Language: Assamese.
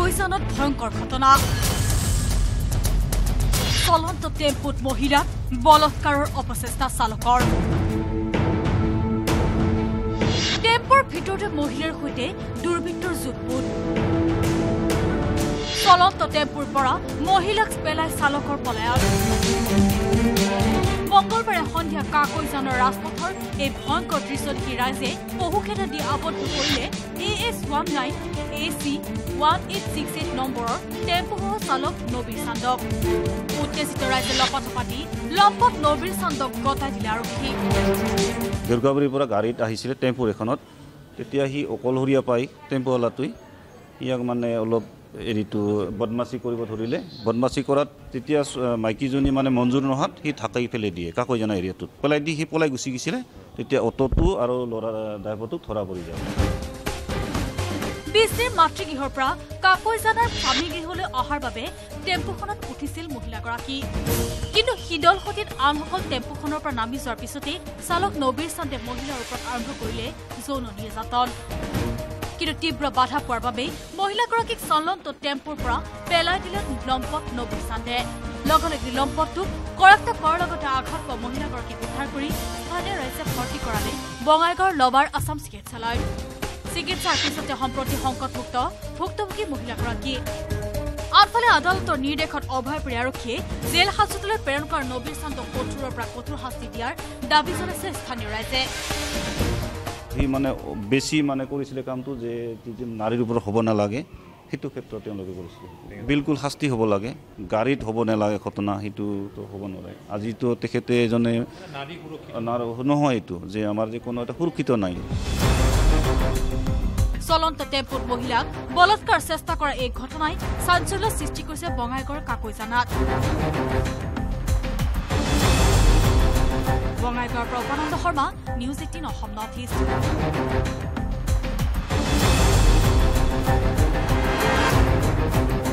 কাকৈজানত ভয়ংকৰ ঘটনা চলন্ত টেম্পুত মহিলাক বলৎকাৰৰ অপচেষ্টা চালকৰ টেম্পুৰ ভিতৰতে মহিলাৰ সৈতে দুৰ্বৃত্তৰ যুটপুট চলন্ত টেম্পুৰ পৰা মহিলাক পেলাই চালকৰ পলায়ন মঙ্গলবাৰে সন্ধিয়া কাকৈজানৰ ৰাজপথৰ এই ভয়ংকৰ দৃশ্য দেখি ৰাইজে পহুখেদা দি আবদ্ধ কৰিলে AS19 AC 1868 নম্বৰৰ টেম্পুসহ চালক নবীৰ চান্দক উত্তেজিত ৰাইজে লপাটপাতি লম্পট নবীৰ চান্দক গতাই দিলে আৰক্ষী দুৰ্গাপুৰীৰ পৰা গাড়ীত আহিছিলে টেম্পুৰ এখনত তেতিয়া সি অকলহৰীয়া পাই টেম্পুৱালাটোই ইয়াক মানে অলপ এৰিটো বদমাছি কৰিব ধৰিলে বদমাছি কৰাত তেতিয়া মাইকীজনী মানে মঞ্জুৰ নহত সি ঢাকাই ফেলে দিয়ে কাকৈজানা এৰিয়াটোত পেলাই দি সি পলাই গুচি গৈছিলে তেতিয়া অটোটো আৰু ল'ৰা ড্ৰাইভাৰটোক ধৰা পৰি যায় বিষ্ণুৰ মাতৃগৃহৰ পৰা কাকৈজানাৰ স্বামী গৃহলৈ অহাৰ বাবে টেম্পুখনত উঠিছিল মহিলাগৰাকী কিন্তু শীতল সতীত আনসকল টেম্পুখনৰ পৰা নামি যোৱাৰ পিছতেই চালক নবীৰ চান্দে মহিলাৰ ওপৰত আৰম্ভ কৰিলে যৌন নিৰ্যাতন কিন্তু তীব্ৰ বাধা পোৱাৰ বাবে মহিলাগৰাকীক চলন্ত টেম্পুৰ পৰা পেলাই দিলে লম্পট নবীৰ চান্দে লগে লগে লম্পটটোক কৰাক্ত কৰাৰ লগতে আঘাত পোৱা মহিলাগৰাকীক উদ্ধাৰ কৰি স্থানীয় ৰাইজে ভৰ্তি কৰালে বঙাইগাঁৱৰ লৱাৰ আছাম চিকিৎসালয়ত চিকিৎসাৰ পিছতে সম্প্ৰতি সংকটমুক্ত ভুক্তভোগী মহিলাগৰাকী আনফালে আদালতৰ নিৰ্দেশত অভয়পুৰী আৰক্ষীয়ে জেল হাজতলৈ প্ৰেৰণ কৰা নবীৰ চান্দক কঠোৰৰ পৰা কঠোৰ শাস্তি দিয়াৰ দাবী জনাইছে স্থানীয় ৰাইজে সি মানে বেছি মানে কৰিছিলে কামটো যে নাৰীৰ ওপৰত হ'ব নালাগে সেইটো ক্ষেত্ৰত তেওঁলোকে কৰিছিলে বিলকুল শাস্তি হ'ব লাগে গাড়ীত হ'ব নালাগে ঘটনা সেইটোতো হ'ব নোৱাৰে আজিতো তেখেতে এজনে নহয় এইটো যে আমাৰ যে কোনো এটা সুৰক্ষিত নাই চলন্ত টেম্পুত মহিলাক বলৎকাৰ চেষ্টা কৰা এই ঘটনাই চাঞ্চল্য সৃষ্টি কৰিছে বঙাইগাঁৱৰ কাকৈজানাত বঙাইগাঁৱৰ পৰা Upananda Sharma news 18 Asom north east